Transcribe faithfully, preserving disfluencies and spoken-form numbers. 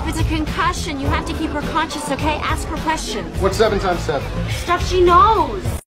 If it's a concussion, you have to keep her conscious, okay? Ask her questions. What's seven times seven? Stuff she knows.